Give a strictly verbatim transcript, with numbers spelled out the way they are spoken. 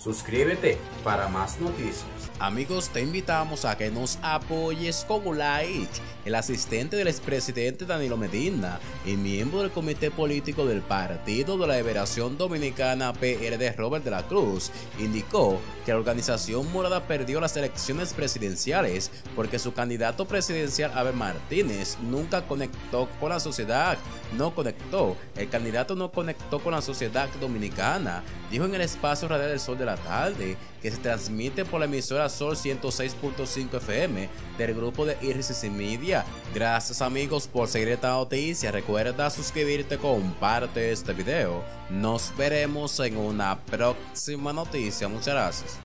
Suscríbete para más noticias. Amigos, te invitamos a que nos apoyes con un like. El asistente del expresidente Danilo Medina y miembro del comité político del Partido de la Liberación Dominicana P L D, Robert de la Cruz, indicó que la organización morada perdió las elecciones presidenciales porque su candidato presidencial Abel Martínez nunca conectó con la sociedad. No conectó, el candidato no conectó con la sociedad dominicana, dijo en el espacio radial del Sol de la Tarde, que se transmite por la emisora Sol ciento seis punto cinco F M del grupo de R C C Media. Gracias amigos por seguir esta noticia, recuerda suscribirte, comparte este video, nos veremos en una próxima noticia, muchas gracias.